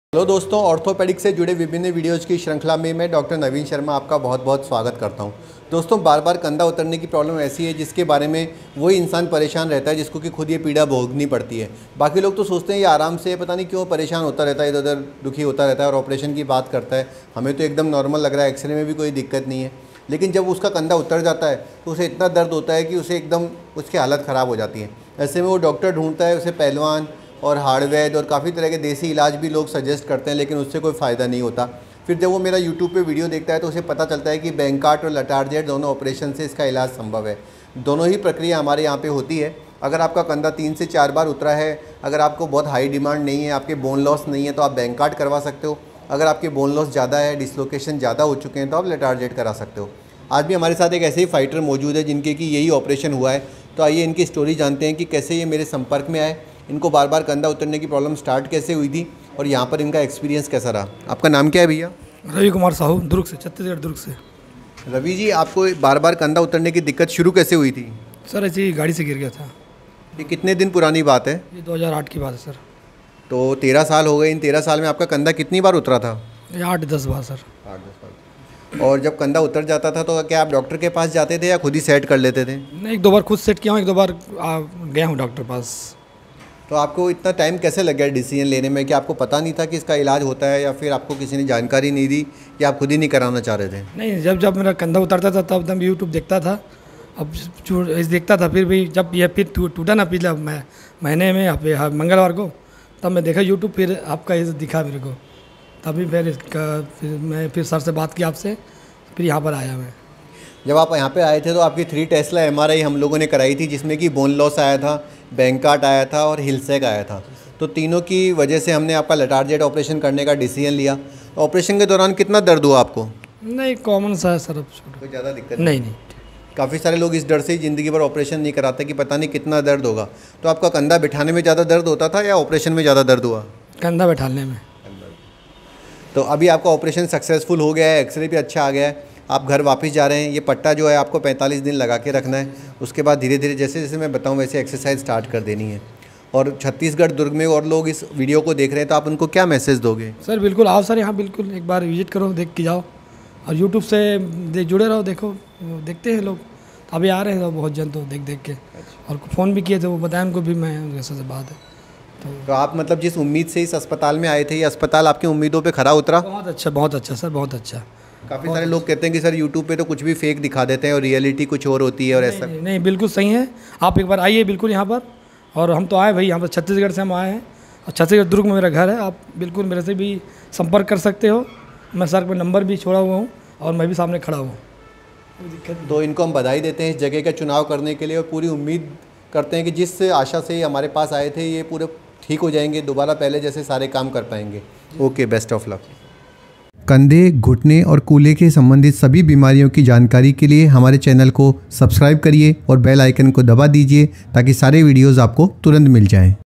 Hello दोस्तों, orthopaedics से जुड़े विभिन्न वीडियोज़ की श्रृंखला में मैं डॉक्टर नवीन शर्मा आपका बहुत बहुत स्वागत करता हूं। दोस्तों, बार बार कंधा उतरने की प्रॉब्लम ऐसी है जिसके बारे में वही इंसान परेशान रहता है जिसको कि खुद ये पीड़ा भोगनी पड़ती है। बाकी लोग तो सोचते हैं ये आराम से, पता नहीं क्यों परेशान होता रहता है, इधर उधर दुखी होता रहता है और ऑपरेशन की बात करता है। हमें तो एकदम नॉर्मल लग रहा है, एक्सरे में भी कोई दिक्कत नहीं है। लेकिन जब उसका कंधा उतर जाता है तो उसे इतना दर्द होता है कि उसे एकदम उसकी हालत ख़राब हो जाती है। ऐसे में वो डॉक्टर ढूंढता है, उसे पहलवान और हार्डवेयर और काफ़ी तरह के देसी इलाज भी लोग सजेस्ट करते हैं, लेकिन उससे कोई फ़ायदा नहीं होता। फिर जब वो मेरा यूट्यूब पे वीडियो देखता है तो उसे पता चलता है कि बैंकार्ट और लटारजेट दोनों ऑपरेशन से इसका इलाज संभव है। दोनों ही प्रक्रिया हमारे यहाँ पे होती है। अगर आपका कंधा 3 से 4 बार उतरा है, अगर आपको बहुत हाई डिमांड नहीं है, आपके बोन लॉस नहीं है, तो आप बैंकार्ट करवा सकते हो। अगर आपके बोन लॉस ज़्यादा है, डिसलोकेशन ज़्यादा हो चुके हैं, तो आप लटारजेट करा सकते हो। आज भी हमारे साथ एक ऐसे ही फाइटर मौजूद है जिनके कि यही ऑपरेशन हुआ है। तो आइए इनकी स्टोरी जानते हैं कि कैसे ये मेरे संपर्क में आए, इनको बार बार कंधा उतरने की प्रॉब्लम स्टार्ट कैसे हुई थी और यहाँ पर इनका एक्सपीरियंस कैसा रहा। आपका नाम क्या है भैया? रवि कुमार साहू, दुर्ग से, छत्तीसगढ़ दुर्ग से। रवि जी, आपको बार बार कंधा उतरने की दिक्कत शुरू कैसे हुई थी? सर ऐसे ही गाड़ी से गिर गया था। ये कितने दिन पुरानी बात है? ये 2008 की बात है सर। तो 13 साल हो गए। इन 13 साल में आपका कंधा कितनी बार उतरा था? ये 8-10 बार सर। 8-10 बार। और जब कंधा उतर जाता था तो क्या आप डॉक्टर के पास जाते थे या खुद ही सेट कर लेते थे? नहीं, 1-2 बार खुद सेट किया हूँ, 1-2 बार गया हूँ डॉक्टर पास। तो आपको इतना टाइम कैसे लग गया डिसीजन लेने में? कि आपको पता नहीं था कि इसका इलाज होता है या फिर आपको किसी ने जानकारी नहीं दी या आप खुद ही नहीं कराना चाह रहे थे? नहीं, जब मेरा कंधा उतरता था तब मैं यूट्यूब देखता था। अब देखता था, फिर भी जब ये फिर टूटा ना पिछला महीने में मंगलवार को, तब मैं देखा यूट्यूब, फिर आपका ये दिखा मेरे को, तभी फिर मैं सर से बात की आपसे, फिर यहाँ पर आया मैं। जब आप यहाँ पे आए थे तो आपकी 3 टेस्ला MRI हम लोगों ने कराई थी, जिसमें कि बोन लॉस आया था, बैंकार्ट आया था और हिलसैक आया था। तो तीनों की वजह से हमने आपका लटारजेट ऑपरेशन करने का डिसीजन लिया। ऑपरेशन के दौरान कितना दर्द हुआ आपको? नहीं, कॉमन सा है सर। कोई ज़्यादा दिक्कत नहीं। काफ़ी सारे लोग इस डर से ही ज़िंदगी भर ऑपरेशन नहीं कराते कि पता नहीं कितना दर्द होगा। तो आपका कंधा बिठाने में ज़्यादा दर्द होता था या ऑपरेशन में ज़्यादा दर्द हुआ? कंधा बैठाने में। तो अभी आपका ऑपरेशन सक्सेसफुल हो गया है, एक्सरे भी अच्छा आ गया है, आप घर वापस जा रहे हैं। ये पट्टा जो है आपको 45 दिन लगा के रखना है। उसके बाद धीरे धीरे जैसे जैसे मैं बताऊं वैसे एक्सरसाइज स्टार्ट कर देनी है। और छत्तीसगढ़ दुर्ग में और लोग इस वीडियो को देख रहे हैं, तो आप उनको क्या मैसेज दोगे? सर बिल्कुल आओ सर, यहाँ बिल्कुल एक बार विजिट करो, देख के जाओ। और यूट्यूब से जुड़े रहो, देखो देखते हैं लोग। तो अभी आ रहे हैं बहुत जन, तो देख के। और फ़ोन भी किए थे, वो बताया उनको भी मैं वैसे से बात है। तो आप मतलब जिस उम्मीद से इस अस्पताल में आए थे, ये अस्पताल आपकी उम्मीदों पे खरा उतरा? बहुत अच्छा सर, बहुत अच्छा। काफ़ी सारे लोग कहते हैं कि सर यूट्यूब पे तो कुछ भी फेक दिखा देते हैं और रियलिटी कुछ और होती है और ऐसा नहीं, बिल्कुल सही है। आप एक बार आइए बिल्कुल यहाँ पर। और हम तो आए भाई, यहाँ पर छत्तीसगढ़ से हम आए हैं और छत्तीसगढ़ दुर्ग में मेरा घर है। आप बिल्कुल मेरे से भी संपर्क कर सकते हो। मैं सर का नंबर भी छोड़ा हुआ हूँ और मैं भी सामने खड़ा हूँ। तो इनको हम बधाई देते हैं इस जगह का चुनाव करने के लिए और पूरी उम्मीद करते हैं कि जिस आशा से हमारे पास आए थे ये पूरे ठीक हो जाएंगे, दोबारा पहले जैसे सारे काम कर पाएंगे। Okay, best of luck. कंधे, घुटने और कूल्हे के संबंधित सभी बीमारियों की जानकारी के लिए हमारे चैनल को सब्सक्राइब करिए और बेल आइकन को दबा दीजिए ताकि सारे वीडियोस आपको तुरंत मिल जाएं।